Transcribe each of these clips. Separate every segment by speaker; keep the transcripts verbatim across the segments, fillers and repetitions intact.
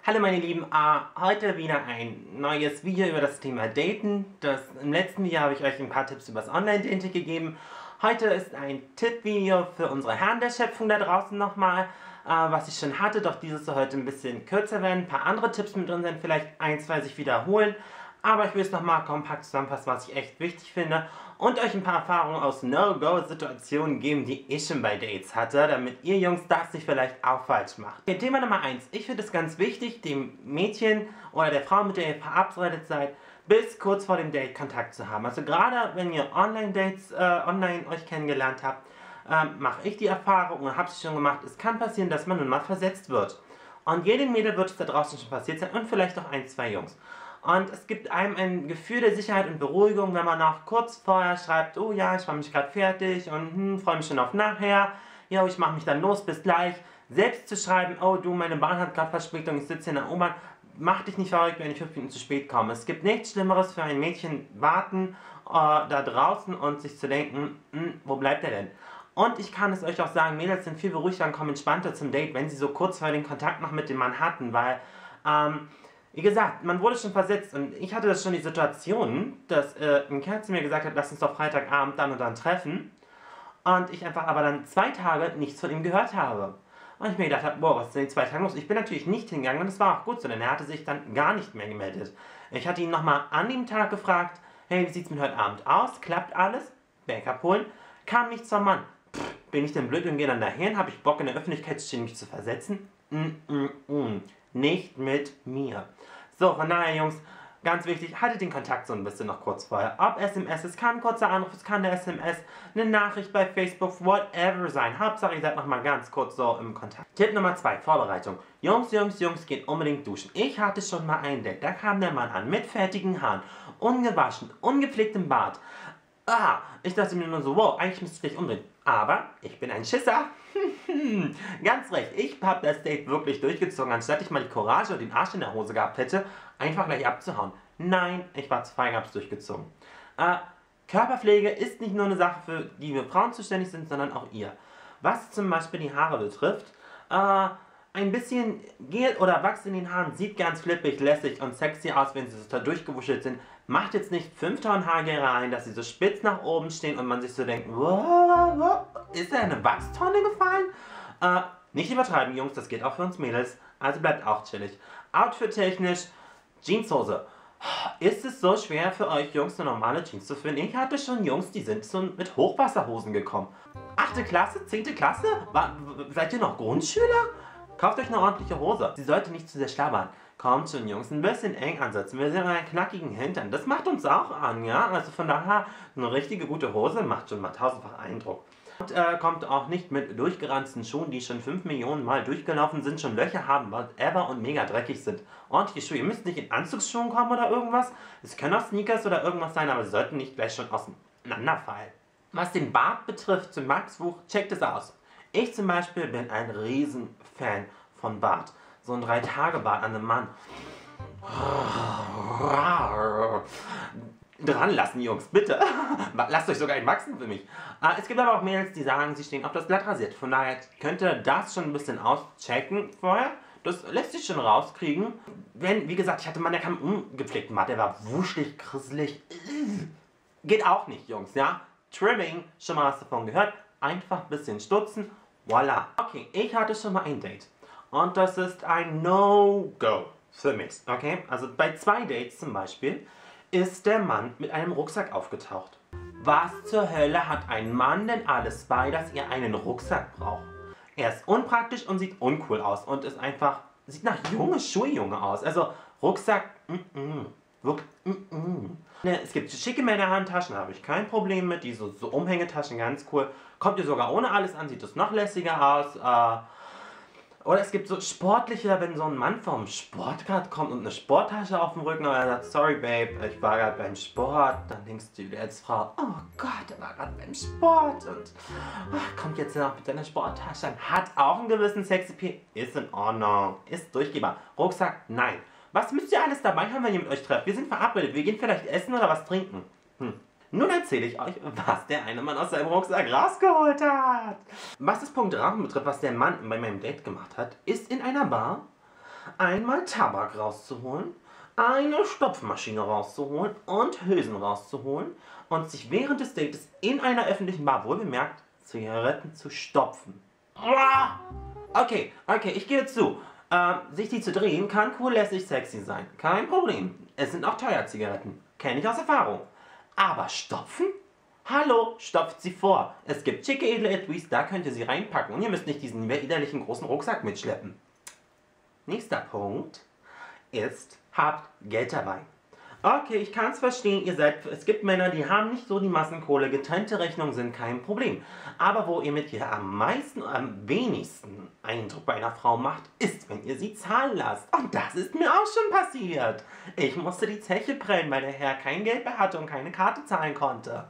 Speaker 1: Hallo meine Lieben, uh, heute wieder ein neues Video über das Thema Daten. Das, Im letzten Video habe ich euch ein paar Tipps über das Online-Dating gegeben. Heute ist ein Tipp-Video für unsere Herren der Schöpfung da draußen nochmal, uh, was ich schon hatte, doch dieses soll heute ein bisschen kürzer werden. Ein paar andere Tipps mit uns sind vielleicht ein, zwei sich wiederholen. Aber ich will es nochmal kompakt zusammenfassen, was ich echt wichtig finde und euch ein paar Erfahrungen aus No-Go-Situationen geben, die ich schon bei Dates hatte, damit ihr Jungs das nicht vielleicht auch falsch macht. Okay, Thema Nummer eins. Ich finde es ganz wichtig, dem Mädchen oder der Frau, mit der ihr verabredet seid, bis kurz vor dem Date Kontakt zu haben. Also gerade wenn ihr Online-Dates, äh, online euch kennengelernt habt, äh, mache ich die Erfahrung und habe es schon gemacht, es kann passieren, dass man nun mal versetzt wird. Und jedem Mädel wird es da draußen schon passiert sein und vielleicht auch ein, zwei Jungs. Und es gibt einem ein Gefühl der Sicherheit und Beruhigung, wenn man auch kurz vorher schreibt, oh ja, ich mache mich gerade fertig und hm, freue mich schon auf nachher, ja, ich mache mich dann los, bis gleich. Selbst zu schreiben, oh du, meine Bahn hat gerade Verspätung, ich sitze in der U-Bahn, mach dich nicht verrückt, wenn ich fünf Minuten zu spät komme. Es gibt nichts Schlimmeres für ein Mädchen warten äh, da draußen und sich zu denken, hm, wo bleibt er denn? Und ich kann es euch auch sagen, Mädels sind viel beruhigter und kommen entspannter zum Date, wenn sie so kurz vor den Kontakt noch mit dem Mann hatten, weil, ähm, wie gesagt, man wurde schon versetzt und ich hatte das schon die Situation, dass äh, ein Kerl zu mir gesagt hat, lass uns doch Freitagabend dann und dann treffen und ich einfach aber dann zwei Tage nichts von ihm gehört habe. Und ich mir gedacht habe, boah, was ist denn in zwei Tagen los? Ich bin natürlich nicht hingegangen und das war auch gut so, denn er hatte sich dann gar nicht mehr gemeldet. Ich hatte ihn nochmal an dem Tag gefragt, hey, wie sieht's mit heute Abend aus? Klappt alles? Backup holen? Kam nichts vom Mann. Pff, bin ich denn blöd und gehe dann dahin? Habe ich Bock in der Öffentlichkeit stehen, mich zu versetzen? Mm, mm, mm. Nicht mit mir. So, von daher, Jungs, ganz wichtig, haltet den Kontakt so ein bisschen noch kurz vorher. Ob S M S, es kann ein kurzer Anruf, es kann eine S M S, eine Nachricht bei Facebook, whatever sein. Hauptsache, ihr seid noch mal ganz kurz so im Kontakt. Tipp Nummer zwei, Vorbereitung. Jungs, Jungs, Jungs, geht unbedingt duschen. Ich hatte schon mal ein Date, da kam der Mann an mit fertigen Haaren, ungewaschen, ungepflegtem Bart. Ah, ich dachte mir nur so, wow, eigentlich müsste ich dich umdrehen. Aber ich bin ein Schisser. Ganz recht, ich habe das Date wirklich durchgezogen, anstatt ich mal die Courage und den Arsch in der Hose gehabt hätte, einfach gleich abzuhauen. Nein, ich war zu fein, hab's durchgezogen. Äh, Körperpflege ist nicht nur eine Sache, für die wir Frauen zuständig sind, sondern auch ihr. Was zum Beispiel die Haare betrifft, äh, ein bisschen Gel oder Wachs in den Haaren sieht ganz flippig, lässig und sexy aus, wenn sie so da durchgewuschelt sind. Macht jetzt nicht fünf Tonnen Haargel rein, dass sie so spitz nach oben stehen und man sich so denkt, wow, ist da eine Wachstonne gefallen? Äh, nicht übertreiben, Jungs, das geht auch für uns Mädels, also bleibt auch chillig. Outfit-technisch, Jeanshose. Ist es so schwer für euch Jungs, eine normale Jeans zu finden? Ich hatte schon Jungs, die sind so mit Hochwasserhosen gekommen. Achte Klasse, zehnte Klasse? War, seid ihr noch Grundschüler? Kauft euch eine ordentliche Hose. Sie sollte nicht zu sehr schlabbern. Kommt schon, Jungs, ein bisschen eng ansetzen. Wir sehen einen knackigen Hintern. Das macht uns auch an, ja? Also von daher, eine richtige gute Hose macht schon mal tausendfach Eindruck. Und äh, kommt auch nicht mit durchgeranzten Schuhen, die schon fünf Millionen Mal durchgelaufen sind, schon Löcher haben, whatever und mega dreckig sind. Ordentliche Schuhe. Ihr müsst nicht in Anzugsschuhen kommen oder irgendwas. Es können auch Sneakers oder irgendwas sein, aber sie sollten nicht gleich schon auseinanderfallen. Was den Bart betrifft, zum Wachswuch, checkt es aus. Ich zum Beispiel bin ein Riesenfan von Bart. So ein drei-Tage-Bart an einem Mann. Dran lassen, Jungs, bitte. Lasst euch sogar einen wachsen für mich. Es gibt aber auch Mädels, die sagen, sie stehen auf das glatt rasiert. Von daher könnt ihr das schon ein bisschen auschecken vorher. Das lässt sich schon rauskriegen. Wenn, wie gesagt, ich hatte mal, der kam ungepflegten Bart, der war wuschelig, grisselig. Geht auch nicht, Jungs, ja? Trimming, schon mal was davon gehört. Einfach ein bisschen stutzen. Voila. Okay, ich hatte schon mal ein Date. Und das ist ein No-Go für mich. Okay, also bei zwei Dates zum Beispiel ist der Mann mit einem Rucksack aufgetaucht. Was zur Hölle hat ein Mann denn alles bei, dass ihr einen Rucksack braucht? Er ist unpraktisch und sieht uncool aus und ist einfach, sieht nach junge Schuljunge aus. Also Rucksack, mm -mm. Wirklich, mm -mm. Es gibt schicke Männerhandtaschen, da habe ich kein Problem mit. Die so, so Umhängetaschen, ganz cool. Kommt ihr sogar ohne alles an, sieht das noch lässiger aus. Äh, oder es gibt so sportliche, wenn so ein Mann vom Sportgrad kommt und eine Sporttasche auf dem Rücken, aber er sagt, sorry Babe, ich war gerade beim Sport. Dann denkst du dir als Frau, oh Gott, er war gerade beim Sport und ach, kommt jetzt noch mit seiner Sporttasche an. Hat auch einen gewissen Sexappeal, ist in Ordnung, ist durchgehbar. Rucksack, nein. Was müsst ihr alles dabei haben, wenn ihr mit euch trefft? Wir sind verabredet, wir gehen vielleicht essen oder was trinken. Hm. Nun erzähle ich euch, was der eine Mann aus seinem Rucksack rausgeholt hat. Was das Punkt Rauchen betrifft, was der Mann bei meinem Date gemacht hat, ist in einer Bar einmal Tabak rauszuholen, eine Stopfmaschine rauszuholen und Hülsen rauszuholen und sich während des Dates in einer öffentlichen Bar wohlbemerkt Zigaretten zu stopfen. Okay, okay, ich gebe zu. Äh, sich die zu drehen kann cool, lässig, sexy sein. Kein Problem. Es sind auch teuer Zigaretten. Kenne ich aus Erfahrung. Aber stopfen? Hallo, stopft sie vor. Es gibt schicke, edle Etuis, da könnt ihr sie reinpacken. Und ihr müsst nicht diesen widerlichen großen Rucksack mitschleppen. Nächster Punkt ist, habt Geld dabei. Okay, ich kann es verstehen, ihr seid, es gibt Männer, die haben nicht so die Massenkohle, getrennte Rechnungen sind kein Problem. Aber wo ihr mit ihr am meisten, am wenigsten Eindruck bei einer Frau macht, ist, wenn ihr sie zahlen lasst. Und das ist mir auch schon passiert. Ich musste die Zeche prellen, weil der Herr kein Geld mehr hatte und keine Karte zahlen konnte.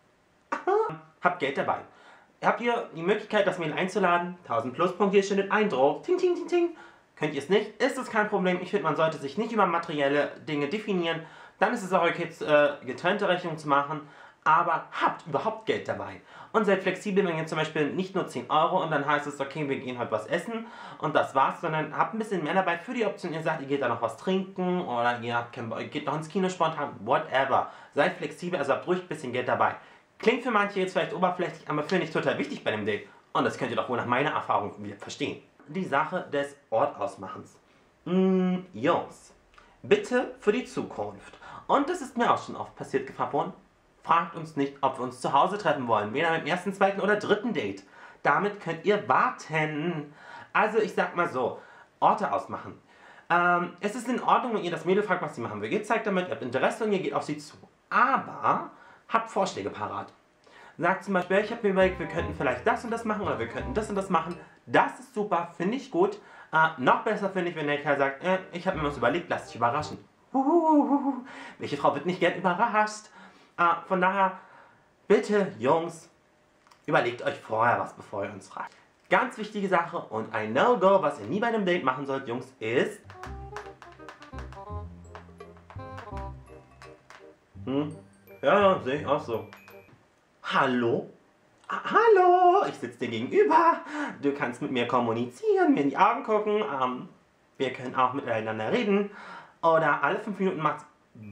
Speaker 1: Habt Geld dabei. Habt ihr die Möglichkeit, das Mail einzuladen? tausend Pluspunkte, ihr schon den Eindruck. Ting, ting, ting, ting. Könnt ihr es nicht? Ist es kein Problem. Ich finde, man sollte sich nicht über materielle Dinge definieren. Dann ist es auch okay, äh, getrennte Rechnungen zu machen. Aber habt überhaupt Geld dabei. Und seid flexibel, wenn ihr zum Beispiel nicht nur zehn Euro und dann heißt es, okay, wir gehen heute was essen und das war's, sondern habt ein bisschen mehr dabei für die Option. Ihr sagt, ihr geht da noch was trinken oder ihr, habt kein, ihr geht noch ins Kino spontan, whatever. Seid flexibel, also habt ruhig ein bisschen Geld dabei. Klingt für manche jetzt vielleicht oberflächlich, aber finde ich total wichtig bei dem Date. Und das könnt ihr doch wohl nach meiner Erfahrung verstehen. Die Sache des Ortausmachens. Mm, Jungs, bitte für die Zukunft. Und das ist mir auch schon oft passiert, gefragt worden. Fragt uns nicht, ob wir uns zu Hause treffen wollen. Weder beim ersten, zweiten oder dritten Date. Damit könnt ihr warten. Also ich sag mal so, Orte ausmachen. Ähm, es ist in Ordnung, wenn ihr das Mädel fragt, was sie machen will. Ihr zeigt damit, ihr habt Interesse und ihr geht auf sie zu. Aber habt Vorschläge parat. Sagt zum Beispiel, ich habe mir überlegt, wir könnten vielleicht das und das machen oder wir könnten das und das machen. Das ist super, finde ich gut. Äh, noch besser finde ich, wenn der Kerl sagt, äh, ich habe mir was überlegt, lass dich überraschen. Uhuhuhu. Welche Frau wird nicht gern überrascht? Äh, von daher, bitte Jungs, überlegt euch vorher was, bevor ihr uns fragt. Ganz wichtige Sache und ein No-Go, was ihr nie bei einem Date machen sollt, Jungs, ist... Hm? Ja, ja, sehe ich auch so. Hallo? Ah, hallo, ich sitze dir gegenüber. Du kannst mit mir kommunizieren, mir in die Augen gucken. Ähm, wir können auch miteinander reden. Oder alle fünf Minuten macht's...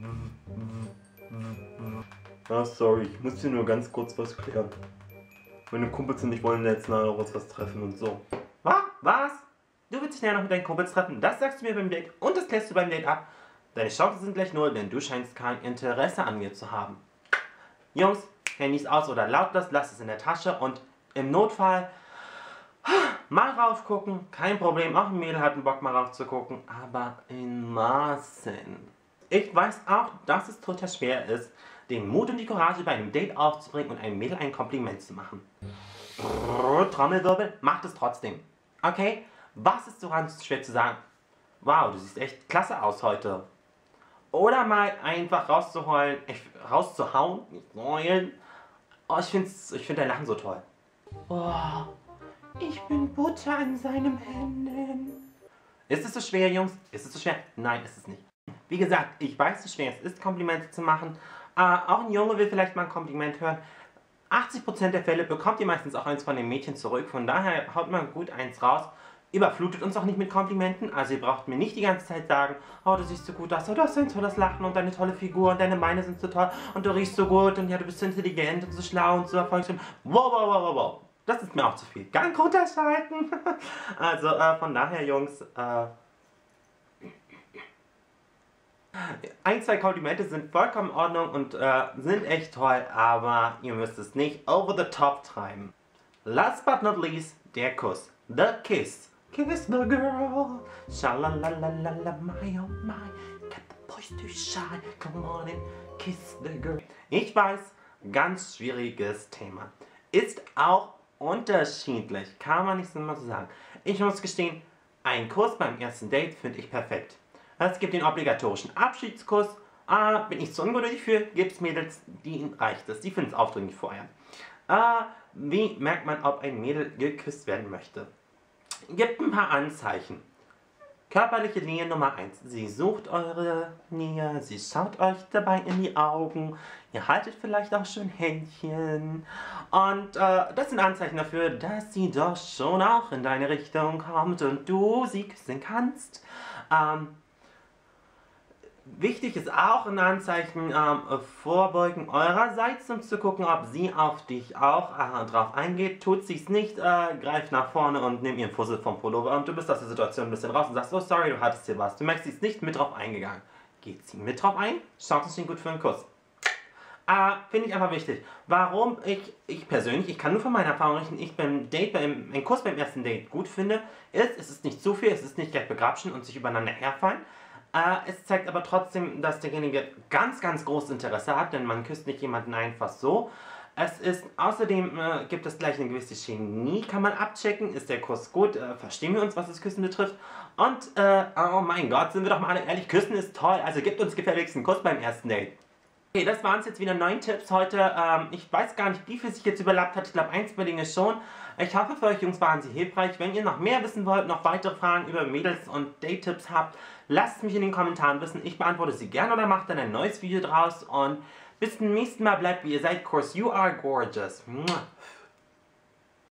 Speaker 1: Ah, sorry, ich muss dir nur ganz kurz was klären. Meine Kumpels und ich wollen letzten Mal was treffen und so. Was? Was? Du willst dich näher noch mit deinen Kumpels treffen? Das sagst du mir beim Date und das klärst du beim Date ab. Deine Chancen sind gleich null, denn du scheinst kein Interesse an mir zu haben. Jungs, Handys aus oder lautlos, lasst es in der Tasche und im Notfall mal raufgucken. Kein Problem, auch ein Mädel hat einen Bock mal raufzugucken, aber in Maßen. Ich weiß auch, dass es total schwer ist, den Mut und die Courage bei einem Date aufzubringen und einem Mädel ein Kompliment zu machen. Brrr, Trommelwirbel, macht es trotzdem. Okay? Was ist so ganz schwer zu sagen? Wow, du siehst echt klasse aus heute. Oder mal einfach rauszuheulen, ich, rauszuhauen, nicht heulen. Oh, ich finde ich find dein Lachen so toll. Oh, ich bin Butter in seinen Händen. Ist es so schwer, Jungs? Ist es so schwer? Nein, ist es nicht. Wie gesagt, ich weiß, wie schwer es ist, Komplimente zu machen. Äh, auch ein Junge will vielleicht mal ein Kompliment hören. achtzig Prozent der Fälle bekommt ihr meistens auch eins von den Mädchen zurück. Von daher haut man gut eins raus. Überflutet uns auch nicht mit Komplimenten. Also ihr braucht mir nicht die ganze Zeit sagen, oh, du siehst so gut aus, oh, du hast so ein tolles Lachen und deine tolle Figur und deine Beine sind so toll und du riechst so gut und ja, du bist so intelligent und so schlau und so erfolgreich. Wow, wow, wow, wow, wow. Das ist mir auch zu viel. Gang runterschalten. Also äh, von daher, Jungs, äh, ein, zwei Komplimente sind vollkommen in Ordnung und äh, sind echt toll, aber ihr müsst es nicht over the top treiben. Last but not least, der Kuss. The kiss. Kiss the girl. Shalalalala, my oh my. Get the boys to shine. Come on and kiss the girl. Ich weiß, ganz schwieriges Thema. Ist auch unterschiedlich. Kann man nicht immer so sagen. Ich muss gestehen, ein Kuss beim ersten Date finde ich perfekt. Es gibt den obligatorischen Abschiedskuss. Ah, bin ich zu ungeduldig für, gibt's Mädels, denen reicht es. Die finden es aufdringlich vorher. Ah, wie merkt man, ob ein Mädel geküsst werden möchte? Gibt ein paar Anzeichen. Körperliche Nähe Nummer eins. Sie sucht eure Nähe, sie schaut euch dabei in die Augen, ihr haltet vielleicht auch schon Händchen. Und äh, das sind Anzeichen dafür, dass sie doch schon auch in deine Richtung kommt und du sie küssen kannst. Ähm, Wichtig ist auch ein Anzeichen, ähm, Vorbeugen eurerseits, um zu gucken, ob sie auf dich auch äh, drauf eingeht. Tut sie's nicht, äh, greift nach vorne und nimm ihren Fussel vom Pullover und du bist aus der Situation ein bisschen raus und sagst, oh sorry, du hattest hier was. Du merkst, sie ist nicht mit drauf eingegangen. Geht sie mit drauf ein? Chancen stehen gut für einen Kuss. Äh, Finde ich einfach wichtig. Warum ich, ich persönlich, ich kann nur von meiner Erfahrung richten, ich beim Date, beim, einen Kuss beim ersten Date gut finde, ist, es ist nicht zu viel, es ist nicht gleich begrapschen und sich übereinander herfallen. Es zeigt aber trotzdem, dass derjenige ganz, ganz großes Interesse hat, denn man küsst nicht jemanden einfach so. Es ist, außerdem äh, gibt es gleich eine gewisse Chemie, kann man abchecken, ist der Kuss gut, äh, verstehen wir uns, was das Küssen betrifft. Und, äh, oh mein Gott, sind wir doch mal alle ehrlich, Küssen ist toll, also gebt uns gefälligst einen Kuss beim ersten Date. Okay, das waren es jetzt wieder neun Tipps heute. Ähm, ich weiß gar nicht, wie viel sich jetzt überlappt hat. Ich glaube, ein, zwei Dinge schon. Ich hoffe, für euch Jungs waren sie hilfreich. Wenn ihr noch mehr wissen wollt, noch weitere Fragen über Mädels und Date-Tipps habt, lasst es mich in den Kommentaren wissen. Ich beantworte sie gerne oder mache dann ein neues Video draus. Und bis zum nächsten Mal, bleibt wie ihr seid. Course, you are gorgeous.